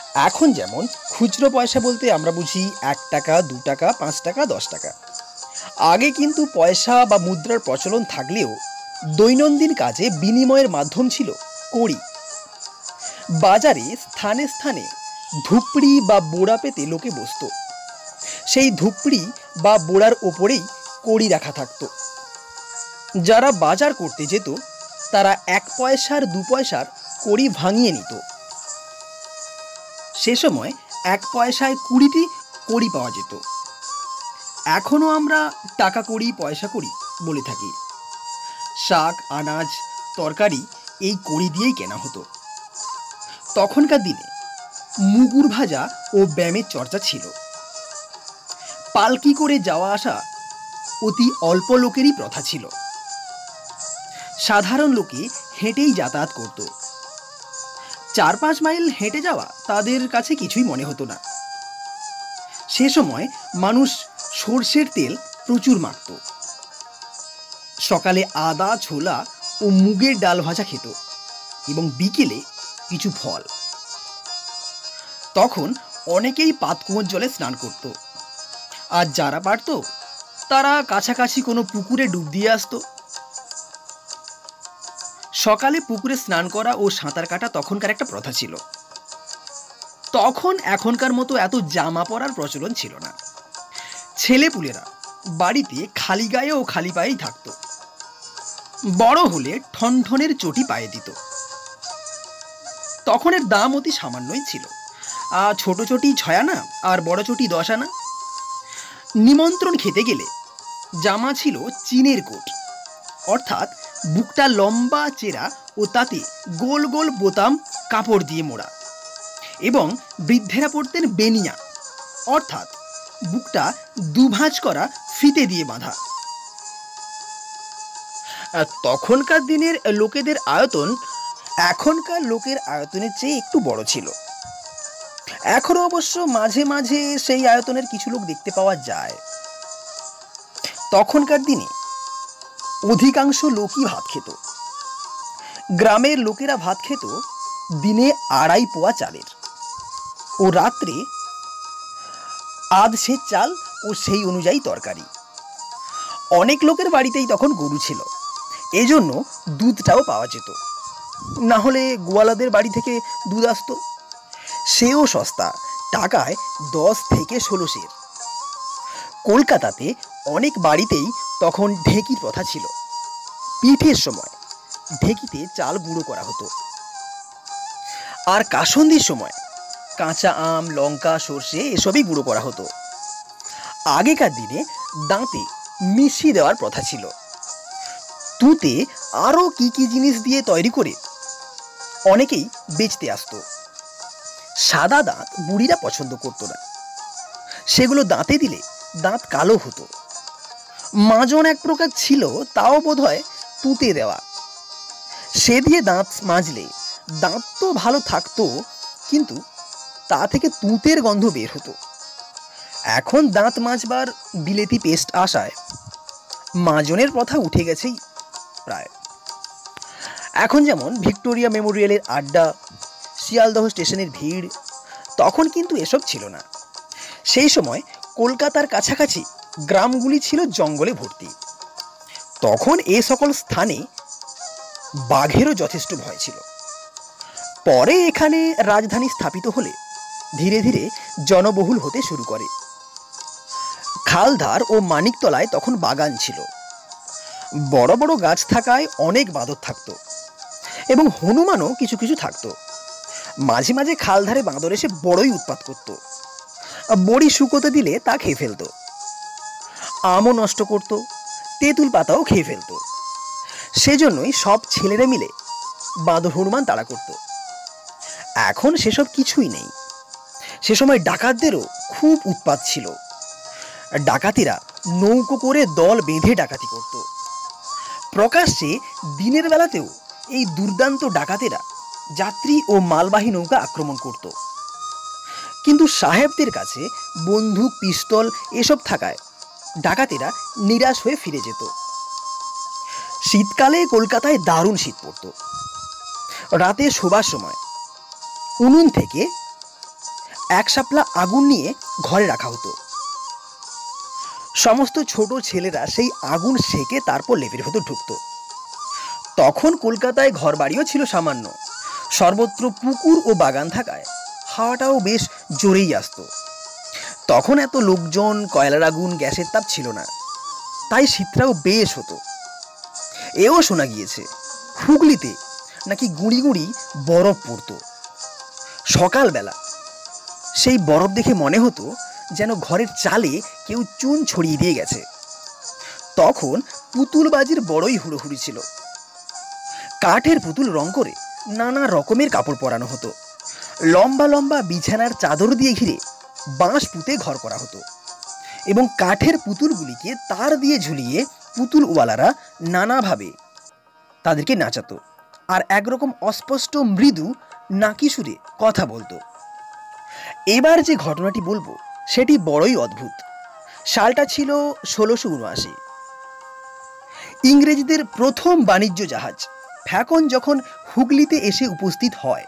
এখন যেমন খুচরো পয়সা বলতে আমরা বুঝি 1 টাকা, 2 টাকা, 5 টাকা, 10 টাকা। আগে কিন্তু পয়সা বা মুদ্রার প্রচলন থাকলেও দৈনন্দিন কাজে বিনিময়ের মাধ্যম ছিল কড়ি। বাজারে স্থানে স্থানে ধুপড়ি বা বোড়া পেতে লোকে বসত। সেই ধুপড়ি বা বোড়ার ওপরেই কড়ি রাখা থাকতো। যারা বাজার করতে যেত তারা 1 পয়সার 2 পয়সার কড়ি ভাঙিয়ে নিত। সে সময় 1 পয়সায় 20টি কড়ি পাওয়া যেত। এখনও আমরা টাকা কড়ি, পয়সা কড়ি বলে থাকি। শাক, আনাজ, তরকারি এই কড়ি দিয়েই কেনা হতো। তখনকার দিনে মুগুর ভাজা ও ব্যায়ামের চর্চা ছিল। পালকি করে যাওয়া আসা অতি অল্প লোকেরই প্রথা ছিল। সাধারণ লোকে হেঁটেই যাতায়াত করত। 4-5 মাইল হেঁটে যাওয়া তাদের কাছে কিছুই মনে হতো না। সে সময় মানুষ সর্ষের তেল প্রচুর মাখত। সকালে আদা, ছোলা ও মুগের ডাল ভাজা খেত এবং বিকেলে কিছু ফল। তখন অনেকেই পাতকুয়োর জলে স্নান করত। আর যারা পারত তারা কাছাকাছি কোনো পুকুরে ডুব দিয়ে আসতো। সকালে পুকুরে স্নান করা ও সাঁতার কাটা তখনকার একটা প্রথা ছিল। তখন এখনকার মতো এত জামা পরার প্রচলন ছিল না। ছেলেপুলেরা বাড়িতে খালি গায়ে ও খালি পায়েই থাকতো। বড় হলে ঠনঠনের চটি পায়ে দিত। তখন এর দাম অতি সামান্যই ছিল। ছোট চটি 6 আনা আর বড় চটি 10 আনা। নিমন্ত্রণ খেতে গেলে জামা ছিল চিনের কোট, অর্থাৎ বুকটা লম্বা চেরা ও তাতে গোল গোল বোতাম কাপড় দিয়ে মোড়া, এবং বৃদ্ধেরা পরতেন বেনিয়া, অর্থাৎ বুকটা দুভাঁজ করা ফিতে দিয়ে বাঁধা। তখনকার দিনের লোকেদের আয়তন এখনকার লোকের আয়তনের চেয়ে একটু বড় ছিল। এখনো অবশ্য মাঝে মাঝে সেই আয়তনের কিছু লোক দেখতে পাওয়া যায়। তখনকার দিনে অধিকাংশ লোকই ভাত খেত। গ্রামের লোকেরা ভাত খেত দিনে 2.5 পোয়া চালের, ও রাত্রে আধ সের চাল ও সেই অনুযায়ী তরকারি। অনেক লোকের বাড়িতেই তখন গরু ছিল, এজন্য দুধটাও পাওয়া যেত। না হলে গোয়ালাদের বাড়ি থেকে দুধ আসতো, সেও সস্তা, টাকায় 10 থেকে 16 সের। কলকাতাতে অনেক বাড়িতেই তখন ঢেঁকির প্রথা ছিল। পিঠের সময় ঢেঁকিতে চাল গুঁড়ো করা হতো। আর কাসন্দির সময় কাঁচা আম, লঙ্কা, সর্ষে এসবই গুঁড়ো করা হতো। আগেকার দিনে দাঁতে মিশিয়ে দেওয়ার প্রথা ছিল। তুঁতে আরও কি কি জিনিস দিয়ে তৈরি করে অনেকেই বেচতে আসতো। সাদা দাঁত বুড়িরা পছন্দ করতো না, সেগুলো দাঁতে দিলে দাঁত কালো হতো। মাজন এক প্রকার ছিল, তাও বোধহয় তুঁতে দেওয়া। সে দিয়ে দাঁত মাজলে দাঁত তো ভালো থাকতো, কিন্তু তা থেকে তুঁতের গন্ধ বের হতো। এখন দাঁত মাজবার বিলেতি পেস্ট আসায় মাজনের প্রথা উঠে গেছেই প্রায়। এখন যেমন ভিক্টোরিয়া মেমোরিয়ালের আড্ডা, শিয়ালদহ স্টেশনের ভিড়, তখন কিন্তু এসব ছিল না। সেই সময় কলকাতার কাছাকাছি গ্রামগুলি ছিল জঙ্গলে ভর্তি। তখন এ সকল স্থানে বাঘেরও যথেষ্ট ভয় ছিল। পরে এখানে রাজধানী স্থাপিত হলে ধীরে ধীরে জনবহুল হতে শুরু করে। খালধার ও মানিকতলায় তখন বাগান ছিল। বড় বড় গাছ থাকায় অনেক বাঁদর থাকতো, এবং হনুমানও কিছু কিছু থাকতো। মাঝে মাঝে খালধারে বাঁদর এসে বড়ই উৎপাত করত। বড়ি শুকোতে দিলে তা খেয়ে ফেলতো, আমও নষ্ট করত, তেঁতুল পাতাও খেয়ে ফেলতো। সেজন্যই সব ছেলেরা মিলে বাঁদর হনুমান তাড়া করত। এখন সেসব কিছুই নেই। সে সময় ডাকাতদেরও খুব উৎপাত ছিল। ডাকাতিরা নৌকো করে দল বেঁধে ডাকাতি করত। প্রকাশ্যে দিনের বেলাতেও এই দুর্দান্ত ডাকাতেরা যাত্রী ও মালবাহী নৌকা আক্রমণ করত। কিন্তু সাহেবদের কাছে বন্দুক, পিস্তল এসব থাকায় ডাকাতেরা নিরাশ হয়ে ফিরে যেত। শীতকালে কলকাতায় দারুণ শীত পড়ত। রাতে শোবার সময় উনুন থেকে এক শাপলা আগুন নিয়ে ঘরে রাখা হতো। সমস্ত ছোট ছেলেরা সেই আগুন সেকে তারপর লেপের ভেতর ঢুকতো। তখন কলকাতায় ঘরবাড়িও ছিল সামান্য, সর্বত্র পুকুর ও বাগান থাকায় হাওয়াটাও বেশ জোরেই আসতো। তখন এত লোকজন, কয়লার আগুন, গ্যাসের তাপ ছিল না, তাই শীতটাও বেশ হতো। এও শোনা গিয়েছে হুগলিতে নাকি গুঁড়ি গুঁড়ি বরফ পড়তো। সকালবেলা সেই বরফ দেখে মনে হতো যেন ঘরের চালে কেউ চুন ছড়িয়ে দিয়ে গেছে। তখন পুতুলবাজির বড়ই হুড়োহুড়ি ছিল। কাঠের পুতুল রং করে নানা রকমের কাপড় পরানো হতো। লম্বা লম্বা বিছানার চাদর দিয়ে ঘিরে বাঁশ পুঁতে ঘর করা হতো এবং কাঠের পুতুলগুলিকে তার দিয়ে ঝুলিয়ে পুতুলওয়ালারা নানাভাবে তাদেরকে নাচাতো আর একরকম অস্পষ্ট মৃদু নাকি সুরে কথা বলতো। এবার যে ঘটনাটি বলবো সেটি বড়ই অদ্ভুত। সালটা ছিল 1679। ইংরেজদের প্রথম বাণিজ্য জাহাজ ফ্যাকন যখন হুগলিতে এসে উপস্থিত হয়।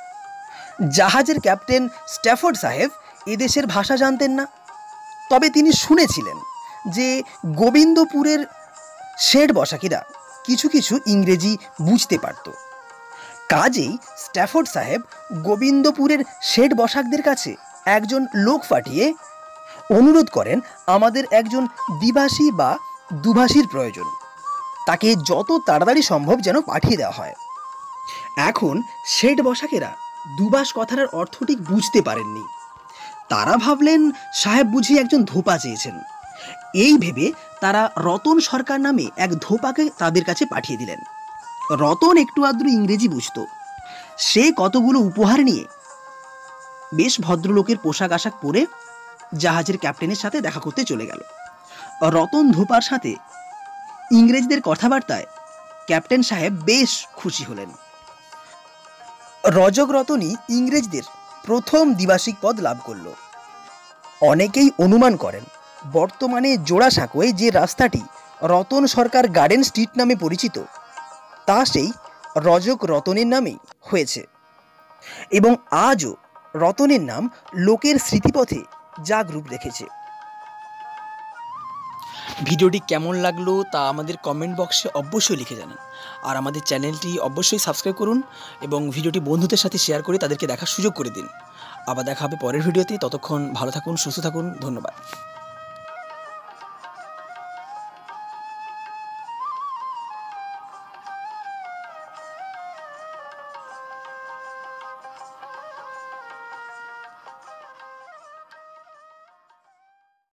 জাহাজের ক্যাপ্টেন স্ট্যাফোর্ড সাহেব এদেশের ভাষা জানতেন না, তবে তিনি শুনেছিলেন যে গোবিন্দপুরের শেড বসাকিরা কিছু কিছু ইংরেজি বুঝতে পারত। কাজেই স্ট্যাফোর্ড সাহেব গোবিন্দপুরের শেড বসাকদের কাছে একজন লোক পাঠিয়ে অনুরোধ করেন আমাদের একজন দ্বিভাষী বা দুভাষীর প্রয়োজন, তাকে যত তাড়াতাড়ি সম্ভব যেন পাঠিয়ে দেওয়া হয়। এখন শেড বসাকেরা দুভাষ কথার অর্থ ঠিক বুঝতে পারেননি। তারা ভাবলেন সাহেব বুঝি একজন ধোপা চেয়েছেন। এই ভেবে তারা রতন সরকার নামে এক ধোপাকে তাদের কাছে পাঠিয়ে দিলেন। রতন একটু আধটু ইংরেজি বুঝত। সে কতগুলো উপহার নিয়ে বেশ ভদ্রলোকের পোশাক আশাক পরে জাহাজের ক্যাপ্টেনের সাথে দেখা করতে চলে গেল। রতন ধোপার সাথে ইংরেজদের কথাবার্তায় ক্যাপ্টেন সাহেব বেশ খুশি হলেন। রজক রতনই ইংরেজদের প্রথম দ্বিভাষিক পদ লাভ করল। অনেকেই অনুমান করেন বর্তমানে জোড়াসাঁকোয় যে রাস্তাটি রতন সরকার গার্ডেন স্ট্রিট নামে পরিচিত তা সেই রজক রতনের নামেই হয়েছে এবং আজও রতনের নাম লোকের স্মৃতিপথে জাগরূপ রেখেছে। ভিডিওটি কেমন লাগলো তা আমাদের কমেন্ট বক্সে অবশ্যই লিখে জানান। আর আমাদের চ্যানেলটি অবশ্যই সাবস্ক্রাইব করুন এবং ভিডিওটি বন্ধুদের সাথে শেয়ার করে তাদেরকে দেখার সুযোগ করে দিন। আবার দেখা হবে পরের ভিডিওতে। ততক্ষণ ভালো থাকুন, সুস্থ থাকুন। ধন্যবাদ।